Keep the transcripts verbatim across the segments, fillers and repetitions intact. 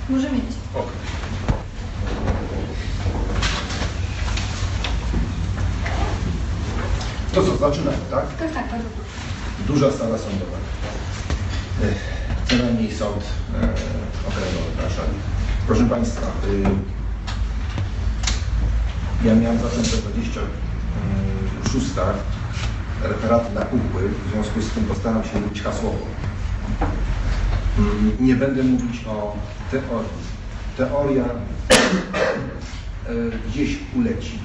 Może mieć. Okay. To co, zaczynamy, tak? Tak, tak, bardzo proszę. Duża sala sądowa. Co najmniej sąd e, okręgowy w Warszawie. Proszę Państwa, y, ja miałem zacząć o dwudziestej szóstej referaty na kukły, w związku z tym postaram się mówić hasłowo. Y, nie będę mówić o teorii. Teoria y, gdzieś uleci.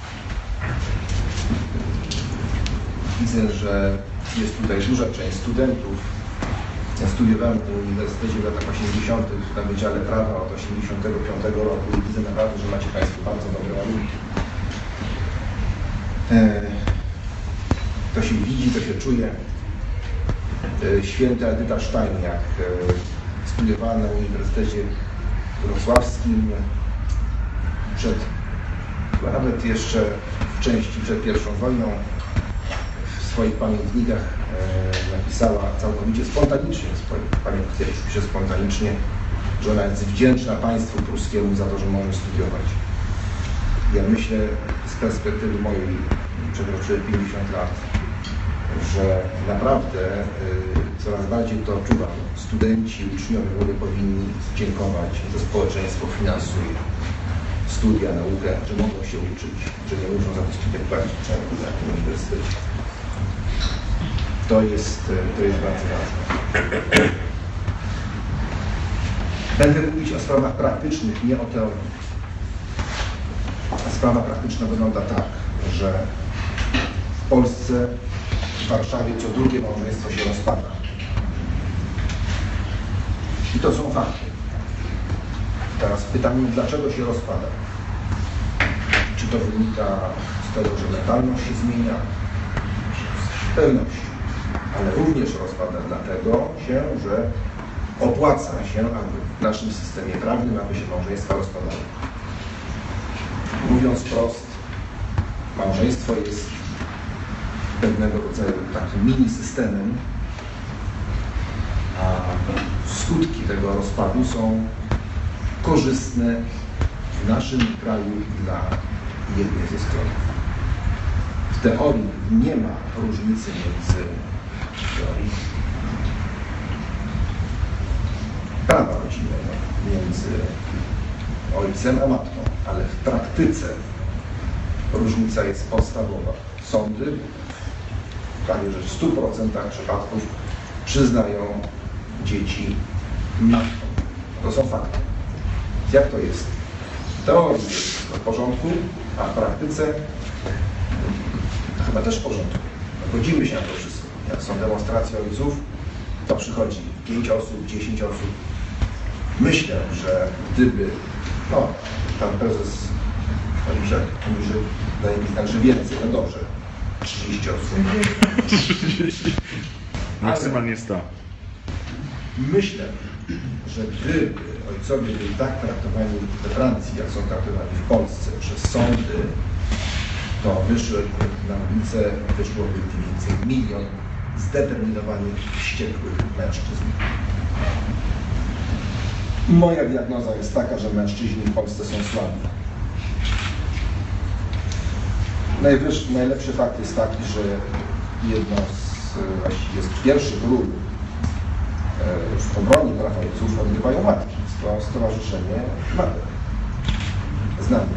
Widzę, że jest tutaj duża część studentów. Ja studiowałem w Uniwersytecie w latach osiemdziesiątych na Wydziale Prawa od osiemdziesiątego piątego roku i widzę naprawdę, że macie Państwo bardzo dobre warunki. To się widzi, to się czuje. Święta Edyta Stein, jak studiowała na Uniwersytecie Wrocławskim przed, nawet jeszcze w części przed pierwszą wojną, w swoich pamiętnikach e, napisała całkowicie spontanicznie, w swoich pamiętnikach pisze spontanicznie, że ona jest wdzięczna państwu pruskiemu za to, że może studiować. Ja myślę z perspektywy mojej, przekroczyłem pięćdziesiąt lat, że naprawdę e, coraz bardziej to odczuwam. Studenci, uczniowie w ogóle powinni dziękować, że społeczeństwo finansuje studia, naukę, że mogą się uczyć, że nie muszą za to studia płacić przynajmniej na tym uniwersytecie. To jest, to jest bardzo ważne. Będę mówić o sprawach praktycznych, nie o teorii. A sprawa praktyczna wygląda tak, że w Polsce, w Warszawie co drugie małżeństwo się rozpada. I to są fakty. Teraz pytanie, dlaczego się rozpada? Czy to wynika z tego, że mentalność się zmienia? Z pewnością. Ale również rozpada dlatego się, że opłaca się, aby w naszym systemie prawnym, aby się małżeństwa rozpadały. Mówiąc wprost, małżeństwo jest pewnego rodzaju takim mini systemem, a skutki tego rozpadu są korzystne w naszym kraju dla jednej ze stron. W teorii nie ma różnicy między teorii prawa rodzinnego, między ojcem a matką, ale w praktyce różnica jest podstawowa. Sądy prawie że w stu procentach przypadków przyznają dzieci matkom. To są fakty. Jak to jest? W teorii jest w porządku, a w praktyce chyba też w porządku. Godzimy się na to wszystko. Jak są demonstracje ojców, to przychodzi pięć osób, dziesięć osób. Myślę, że gdyby, no, pan prezes Oliszek mówi, że daje mi znak, że więcej, no dobrze, trzydzieści osób. Maksymalnie sto. Myślę, że gdyby ojcowie byli tak traktowani we Francji, jak są traktowani w Polsce przez sądy, to wyszły na ulicę, wyszłoby mniej więcej milion zdeterminowanych, wściekłych mężczyzn. Moja diagnoza jest taka, że mężczyźni w Polsce są słabi. Najwyższy, najlepszy fakt jest taki, że jedno z właściwie z pierwszych ról w obronie praw ojców odgrywają matki. To Stowarzyszenie Matek. Znamy.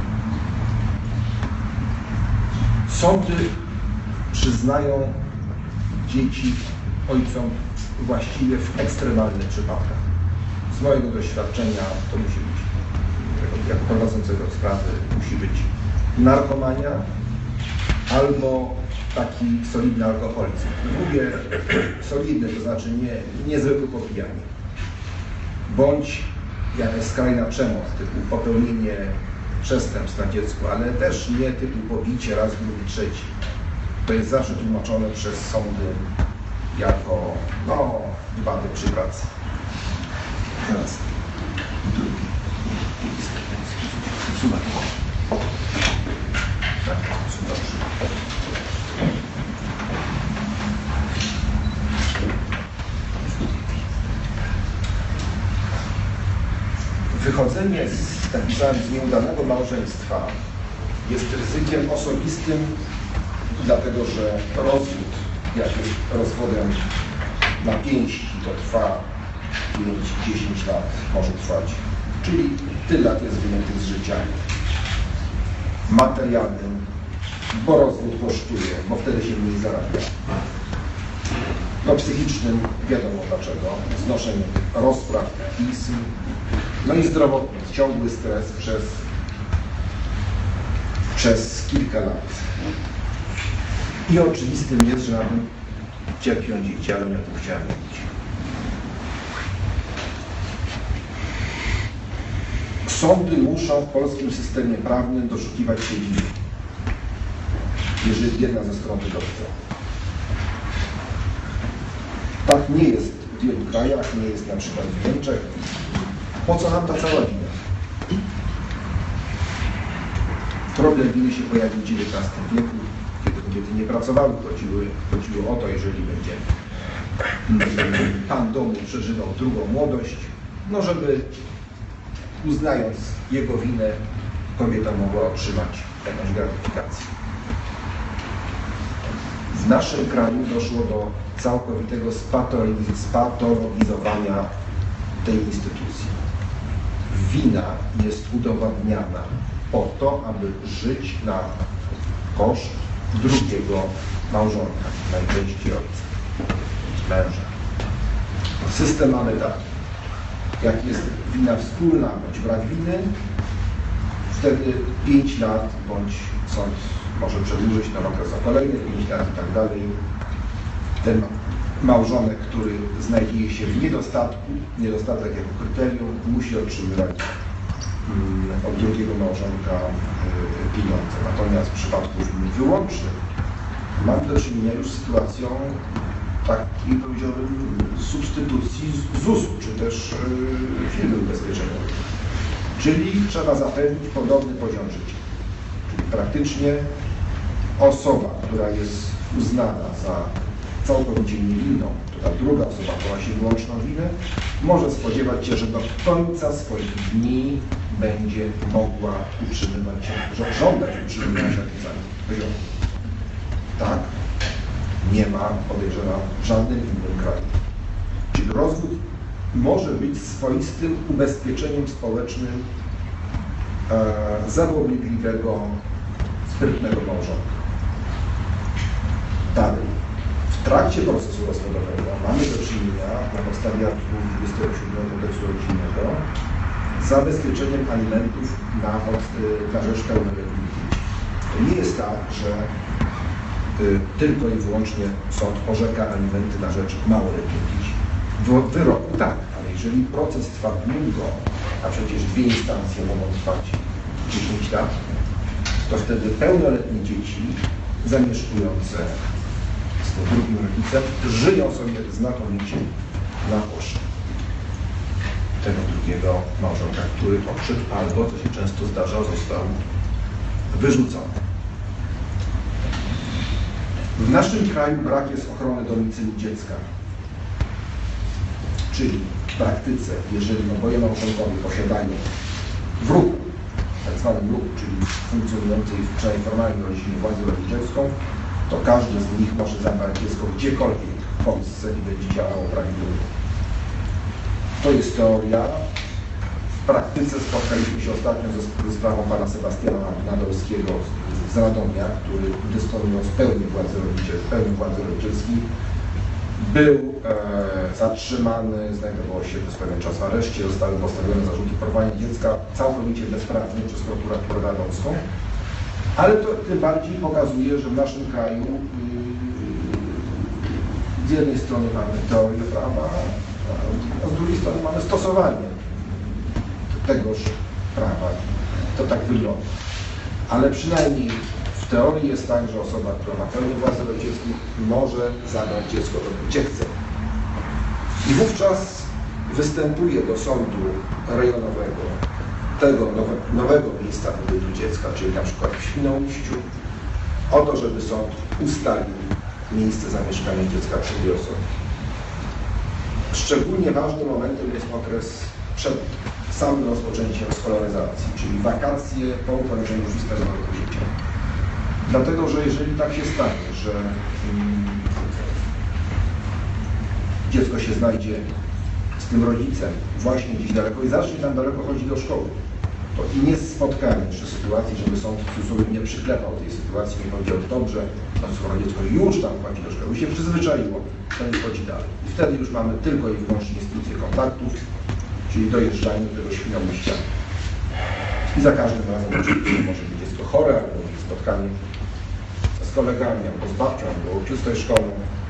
Sądy przyznają dzieci ojcom właściwie w ekstremalnych przypadkach. Z mojego doświadczenia to musi być, jako prowadzącego sprawy, musi być narkomania albo taki solidny alkoholizm. Mówię solidny, to znaczy nie, niezwykły popijanie. Bądź jakaś skrajna przemoc, typu popełnienie przestępstw na dziecku, ale też nie typu pobicie raz, drugi, trzeci. To jest zawsze tłumaczone przez sądy jako, no, wypadek przy pracy. Teraz. Super. Tak, super. Wychodzenie z, tak pisałem, z nieudanego małżeństwa jest ryzykiem osobistym, dlatego że rozwód, jak jest rozwodem na pięści, to trwa pięć do dziesięciu lat, może trwać. Czyli tyle lat jest wyjętych z życia materialnym, bo rozwód kosztuje, bo wtedy się mniej zarabia. No psychicznym wiadomo dlaczego, znoszenie rozpraw, pism, no i zdrowotny, ciągły stres przez, przez kilka lat. I oczywistym jest, że na tym cierpią dzieci, ale nie o tym chciałem mówić. Sądy muszą w polskim systemie prawnym doszukiwać się winy, jeżeli jedna ze stron tego chce. Tak nie jest w wielu krajach, nie jest na przykład w Niemczech. Po co nam ta cała wina? Problem winy się pojawił w dziewiętnastym wieku, kiedy kobiety nie pracowały, chodziło, chodziło o to, jeżeli będzie pan domu przeżywał drugą młodość, no żeby uznając jego winę, kobieta mogła otrzymać jakąś gratyfikację. W naszym kraju doszło do całkowitego spatologizowania tej instytucji. Wina jest udowadniana po to, aby żyć na koszt drugiego małżonka, najczęściej ojca, męża. System mamy tak. Jak jest wina wspólna bądź brak winy, wtedy pięć lat bądź sąd może przedłużyć na okres o kolejne pięć lat i tak dalej. Ten małżonek, który znajduje się w niedostatku, niedostatek jako kryterium, musi otrzymywać mm, od drugiego małżonka y, pieniądze. Natomiast w przypadku win wyłącznych mamy do czynienia już z sytuacją takiej, powiedziałbym, substytucji z zusu, czy też y, firmy ubezpieczeniowej. Czyli trzeba zapewnić podobny poziom życia. Czyli praktycznie osoba, która jest uznana za całkowicie niewinną, to ta druga osoba, która się wyłączną winę, może spodziewać się, że do końca swoich dni będzie mogła utrzymywać się, żądać utrzymywania się na tym samym poziomie. Tak, nie ma, podejrzewam, w żadnym innym kraju. Czyli rozwód może być swoistym ubezpieczeniem społecznym e, zawobliwego, sprytnego małżonka. Dalej. W trakcie procesu rozwodowego mamy do czynienia na podstawie artykułu dwudziestego siódmego Kodeksu rodzinnego z zabezpieczeniem alimentów na, na rzecz pełnoletnich dzieci. To nie jest tak, że y, tylko i wyłącznie sąd orzeka alimenty na rzecz małoletnich dzieci. W wyroku tak, ale jeżeli proces trwa długo, a przecież dwie instancje mogą trwać dziesięć lat, to wtedy pełnoletnie dzieci zamieszkujące z tym drugim rodzicem żyją sobie znakomicie na koszt tego drugiego małżonka, który odszedł albo, co się często zdarza, został wyrzucony. W naszym kraju brak jest ochrony domicylu dziecka. Czyli w praktyce, jeżeli oboje małżonkowie posiadają w ruchu, tak zwanym ruchu, czyli funkcjonującej przynajmniej formalnie rodzinie władzę rodzicielską, to każdy z nich może zabrać dziecko gdziekolwiek w Polsce i będzie działało prawidłowo. To jest teoria. W praktyce spotkaliśmy się ostatnio ze, ze sprawą pana Sebastiana Nadolskiego z Radomia, który dysponując z pełni władzy rodzicielskiej, pełni władzy rodzicielskiej, był e, zatrzymany, znajdował się przez pewien czas w areszcie, zostały postawione zarzuty porwania dziecka całkowicie bezprawnie przez prokuraturę radomską, ale to tym bardziej pokazuje, że w naszym kraju yy, z jednej strony mamy teorię prawa, a z drugiej strony mamy stosowanie tegoż prawa. To tak wygląda. Ale przynajmniej w teorii jest tak, że osoba, która ma pełnię władzy rodzicielskiej, może zabrać dziecko gdzie chce. I wówczas występuje do sądu rejonowego tego nowe, nowego miejsca pobytu dziecka, czyli na przykład w Świnoujściu, o to, żeby sąd ustalił miejsce zamieszkania dziecka przy tej osobie. Szczególnie ważnym momentem jest okres przed samym rozpoczęciem skolaryzacji, czyli wakacje po ukończeniu szóstego roku życia. Dlatego, że jeżeli tak się stanie, że mm, dziecko się znajdzie z tym rodzicem właśnie gdzieś daleko i zacznie tam daleko chodzić do szkoły, to i nie spotkamy jeszcze sytuacji, żeby sąd w cudzysłowie nie przyklepał tej sytuacji, nie powiedział, dobrze, no skoro dziecko już tam chodzi do szkoły, się przyzwyczaiło, to nie chodzi dalej. I wtedy już mamy tylko i wyłącznie instytucję kontaktów, czyli dojeżdżanie do tego Świnoujścia. I za każdym razem oczywiście może być dziecko chore, albo spotkanie z kolegami, albo z babcią, albo uczystej szkoły.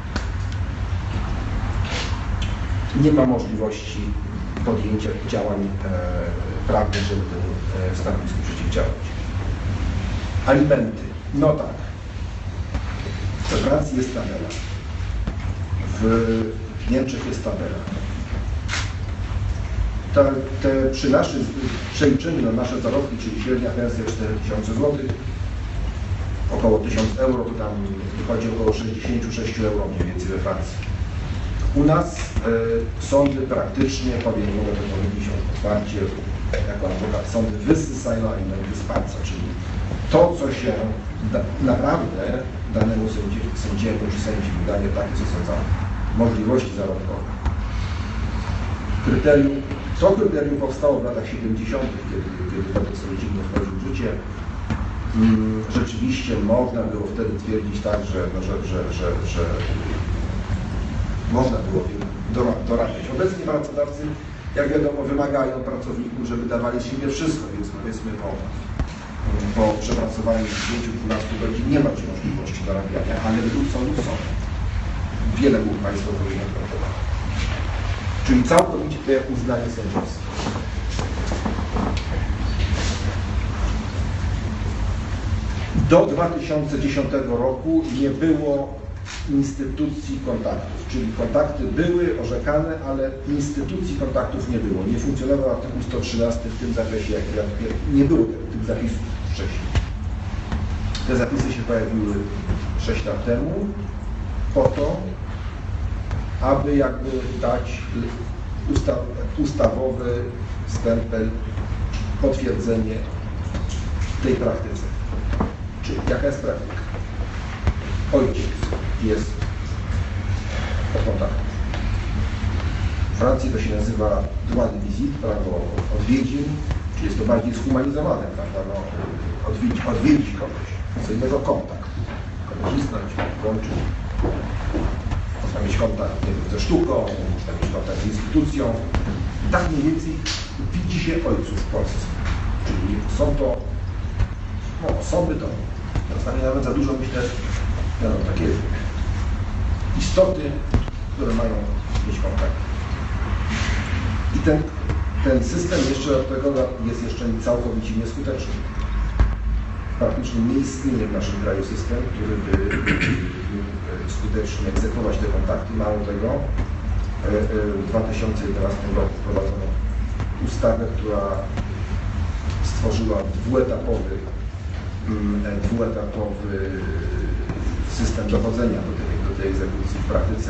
Nie ma możliwości podjęcia działań e, prawnych, żeby temu e, stanowisku przeciwdziałać. Alimenty. No tak. We Francji jest tabela. W Niemczech jest tabela. Te, te przy naszym przeliczeniu na nasze zarobki, czyli średnia pensja cztery tysiące złotych, około tysiąc euro, to tam wychodzi około sześćdziesiąt sześć euro mniej więcej we Francji. U nas y, sądy praktycznie podejmowe to powinni się otwarcie jako adwokat. Sądy wysysają alimenty z palca, czyli to, co się da, naprawdę danemu sędzi, sędziemu czy sędzi wydaje takie, co są za możliwości zarobkowe. Kryterium, to kryterium powstało w latach siedemdziesiątych, kiedy, kiedy kodeks rodzinny wchodził w życie. Hmm, rzeczywiście można było wtedy twierdzić tak, że, no, że, że, że, że można było dorabiać. Obecnie pracodawcy, jak wiadomo, wymagają pracowników, żeby dawali z siebie wszystko, więc powiedzmy po, po przepracowaniu dziesięciu do dwunastu godzin nie ma już możliwości dorabiania, ale według sądu są. Wiele mógł Państwo powinno pracować. Czyli całkowicie to jak uznanie sędziowskie. Do dwa tysiące dziesiątego roku nie było instytucji kontaktów, czyli kontakty były orzekane, ale instytucji kontaktów nie było. Nie funkcjonował artykuł sto trzynasty w tym zakresie, jak, jak nie było tych zapisów wcześniej. Te zapisy się pojawiły sześć lat temu po to, aby jakby dać ustaw, ustawowy stempel, potwierdzenie tej praktyce. Czyli jaka jest praktyka? Ojciec jest od kontaktu. W Francji to się nazywa droit de visite, prawo odwiedzin, czyli jest to bardziej zhumanizowane, prawda? No, odwiedzić, odwiedzić kogoś, co innego kontakt. Korzystać, łączyć. Można mieć kontakt nie wiem, ze sztuką, można mieć kontakt z instytucją. Tak mniej więcej widzi się ojców w Polsce. Czyli są to no, osoby, to czasami nawet za dużo myślę, no, takie istoty, które mają mieć kontakt. I ten, ten system jeszcze od tego jest jeszcze całkowicie nieskuteczny. Praktycznie nie istnieje w naszym kraju system, który by skutecznie egzekwować te kontakty. Mało tego, w dwa tysiące jedenastym roku wprowadzono ustawę, która stworzyła dwuetapowy, dwuetapowy system dochodzenia do tej, do tej egzekucji. W praktyce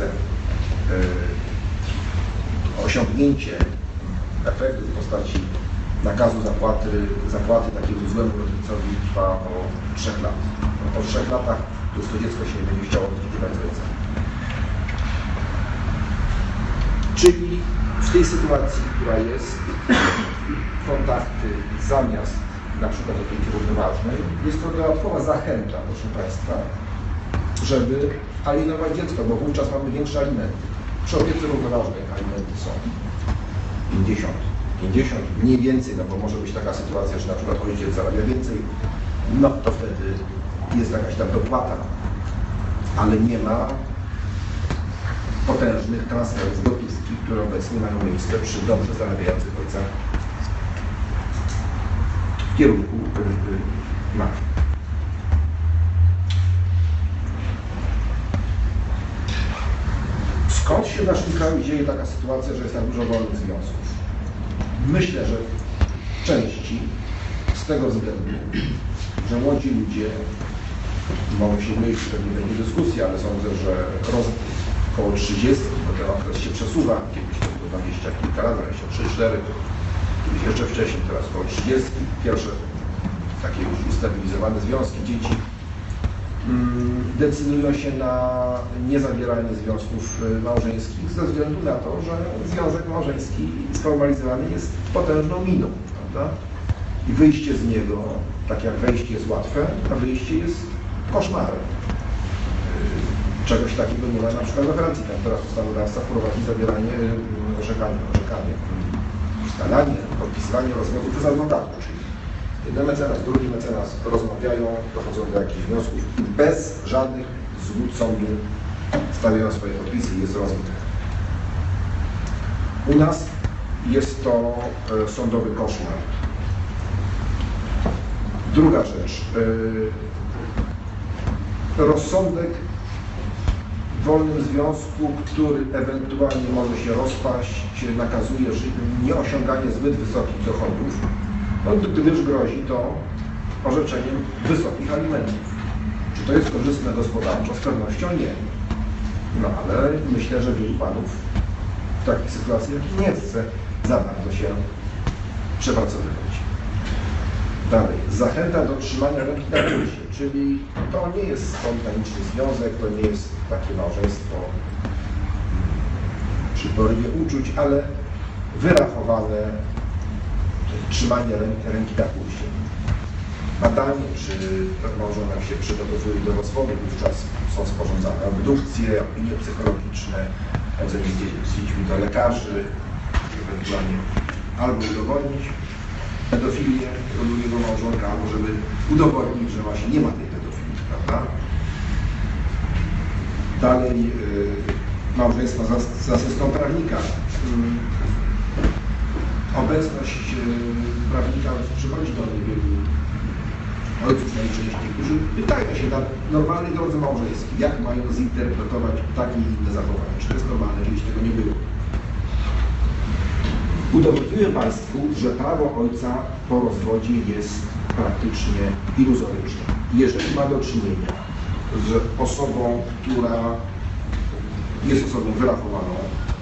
osiągnięcie efektu w postaci nakazu zapłaty, zapłaty takiego złemu rodzicowi trwa o trzech lat. Po trzech latach to już to dziecko się nie będzie chciało odwiedziwać z ojca. Czyli w tej sytuacji, która jest, kontakty zamiast na przykład opieki równoważnej, jest to dodatkowa zachęta, proszę Państwa, żeby alienować dziecko, bo wówczas mamy większe alimenty. Przy opiece równoważnej alimenty są pięćdziesiąt, pięćdziesiąt, mniej więcej, no bo może być taka sytuacja, że na przykład ojciec zarabia więcej, no to wtedy jest jakaś tam dopłata, ale nie ma potężnych transferów gotówki, które obecnie mają miejsce przy dobrze zarabiających ojcach w kierunku mafii. Skąd się w naszym kraju dzieje taka sytuacja, że jest tak dużo wolnych związków? Myślę, że w części z tego względu, że młodzi ludzie mogą się mylić, pewnie będzie dyskusja, ale sądzę, że roz, około trzydziestu, bo ten okres się przesuwa, kiedyś to było dwadzieścia kilka lat, dwadzieścia trzy, cztery, jeszcze wcześniej, teraz po trzydziestce, pierwsze takie już ustabilizowane związki dzieci decydują się na niezawieranie związków małżeńskich ze względu na to, że związek małżeński sformalizowany jest potężną miną, prawda? I wyjście z niego, tak jak wejście jest łatwe, a wyjście jest koszmarem. Czegoś takiego nie ma na przykład we Francji. Tam teraz ustawodawca wprowadzi zawieranie orzekania, orzekanie, ustalanie, podpisywanie rozwodu przez adwokatów, czyli jeden mecenas, drugi mecenas rozmawiają, dochodzą do jakichś wniosków i bez żadnych zgód sądu stawiają swoje podpisy i jest rozwód. U nas jest to e, sądowy koszmar. Druga rzecz. E, rozsądek w wolnym związku, który ewentualnie może się rozpaść, nakazuje nieosiąganie zbyt wysokich dochodów, no, gdyż grozi to orzeczeniem wysokich alimentów. Czy to jest korzystne gospodarczo? Z pewnością nie. No ale myślę, że wielu panów w takich sytuacjach nie chce za bardzo się przepracowywać. Dalej. Zachęta do trzymania ręki na pulsie, czyli to nie jest spontaniczny związek, to nie jest takie małżeństwo przy porywie uczuć, ale wyrachowane trzymanie ręki, ręki na pulsie. Badanie, czy małżonek się przygotowuje do rozwodu, wówczas są sporządzane abdukcje, opinie psychologiczne, chodzenie z dziećmi do lekarzy, ewentualnie albo udowodnić pedofilię drugiego małżonka, albo żeby udowodnić, że właśnie nie ma tej pedofilii, prawda? Dalej yy, małżeństwo z, z asystą prawnika. Yy, obecność yy, prawnika przychodzi do niewielu ojców najczęściej, którzy pytają się na normalnej drodze małżeńskiej, jak mają zinterpretować takie i inne zachowania. Czy to jest normalne, kiedyś tego nie było. Udowodniłem Państwu, że prawo ojca po rozwodzie jest praktycznie iluzoryczne. Jeżeli ma do czynienia z osobą, która jest osobą wyrachowaną,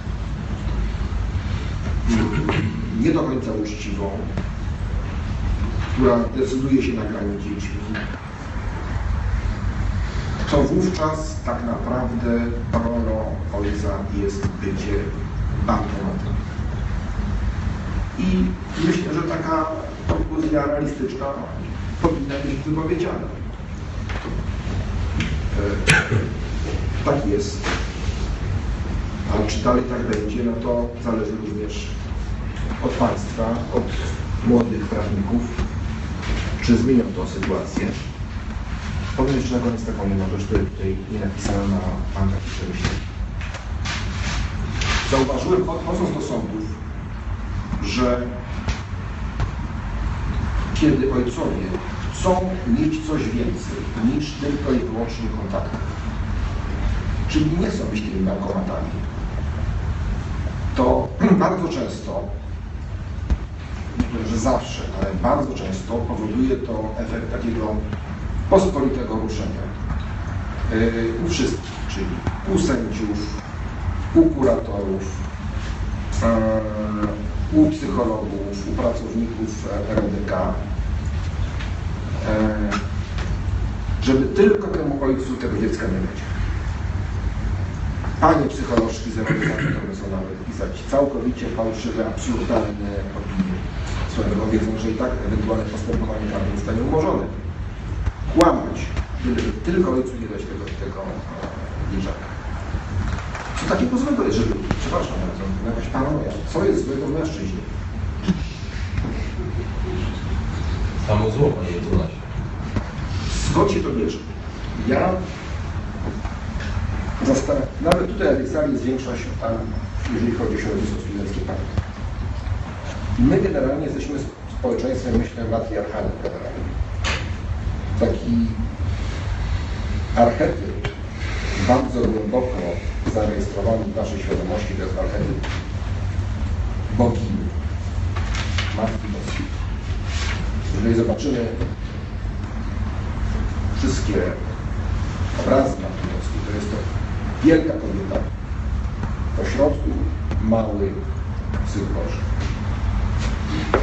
nie do końca uczciwą, która decyduje się na granie dziećmi, to wówczas tak naprawdę rolą ojca jest bycie bankomatem. I myślę, że taka konkluzja realistyczna powinna być wypowiedziana. E, tak jest. A czy dalej tak będzie, no to zależy również od Państwa, od młodych prawników, czy zmienią tą sytuację. Powiem jeszcze na koniec taką jedną rzecz, której tutaj nie napisałem, a mam takie przemyślenie. Zauważyłem, chodząc do sądów, że kiedy ojcowie chcą mieć coś więcej niż tylko i wyłącznie kontakty, czyli nie chcą być tymi bankomatami, to bardzo często, myślę, że zawsze, ale bardzo często powoduje to efekt takiego pospolitego ruszenia yy, u wszystkich, czyli u sędziów, u kuratorów, yy, u psychologów, u pracowników R D K, yy, żeby tylko temu ojcu tego dziecka nie dać. Panie psycholożki z R D K są nawet pisać całkowicie fałszywe, absurdalne opinie. Swoją drogą wiedzą, że i tak ewentualne postępowanie karne zostanie umorzone. Kłamać, żeby tylko ojcu nie dać tego, tego dzieciaka. Co takiego złego jest, żeby, przepraszam bardzo, jakaś paranoja, co jest złego w mężczyźnie? Samo zło, panie mecenasie. Skąd się to bierze? Ja zastanawiam, nawet tutaj na tej sali jest większość, tam, jeżeli chodzi o środowisko studenckie, partii. My generalnie jesteśmy społeczeństwem, myślę, matriarchalnym generalnie. Taki archetyp bardzo głęboko zarejestrowany w naszej świadomości, to jest archetyp bogini, Matki Boskiej. Jeżeli zobaczymy wszystkie obrazy Matki Boskiej, to jest to wielka kobieta, po środku mały Syn Boży.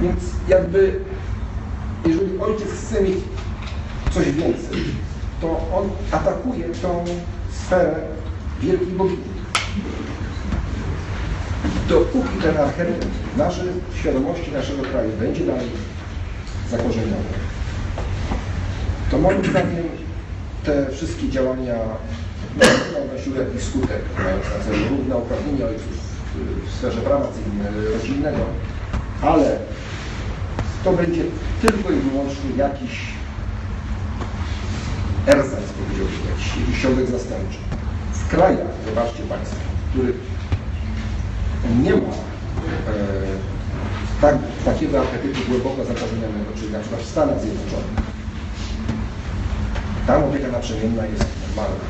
Więc jakby, jeżeli ojciec chce mieć coś więcej, to on atakuje tą sferę wielkiej bogini. Dopóki ten archetyp w naszej świadomości naszego kraju będzie dalej zakorzeniony, to moim zdaniem te wszystkie działania będą nosiły jakiś skutek, mając na celu równe uprawnienie ojców w sferze prawa rodzinnego, ale to będzie tylko i wyłącznie jakiś ersatz, powiedziałbym, jakiś, jakiś środek zastępczy. W krajach, zobaczcie Państwo, w których nie ma e, tak, takiego archetypu głęboko zakorzenionego, czyli na przykład w Stanach Zjednoczonych, tam opieka naprzemienna jest normalna.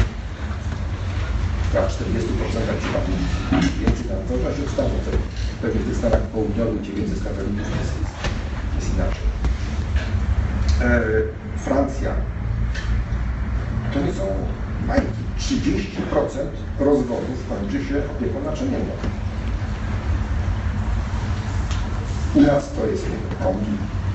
W czterdziestu procentach przypadków więcej tam, to zależy od stanu, pewnie w tych Stanach południowych, gdzie więcej skandalików jest, jest, jest inaczej. E, Francja to nie są bajki. trzydzieści procent rozwodów kończy się opieką naprzemienną. U nas to jest kombi.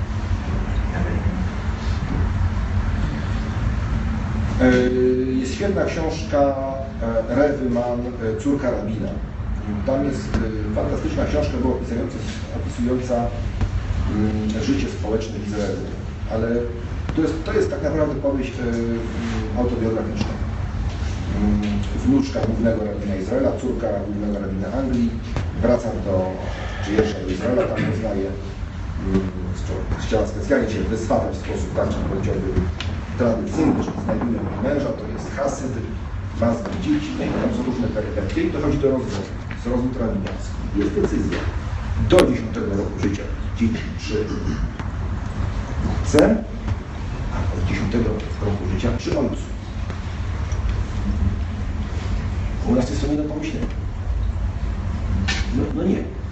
Jest świetna książka Rewy Mann, Córka rabina. Tam jest fantastyczna książka, bo opisująca, opisująca życie społeczne w Izraelu. Ale to jest, to jest tak naprawdę powieść autobiograficzna. Wnuczka głównego rabina Izraela, córka głównego rabina Anglii, wraca do, przyjeżdża do Izraela, tam poznaje, chciała specjalnie się wyswatać w sposób taki, powiedziałby, tradycyjny, że znajduje męża, to jest Hasyd, ma z nim dzieci, no i tam są różne perypetie i dochodzi do rozwodu, z rozwód rabiniacki. Jest decyzja. Do dziesiątego roku życia dzieci przy matce, a od dziesiątego roku życia przy ojcu. U nas jest to nie do pomyślenia. No, no nie.